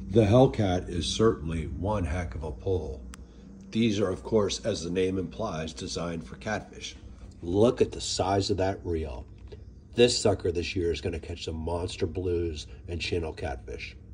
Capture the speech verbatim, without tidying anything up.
The Hellcat is certainly one heck of a pull. These are, of course, as the name implies, designed for catfish. Look at the size of that reel. This sucker this year is going to catch some monster blues and channel catfish.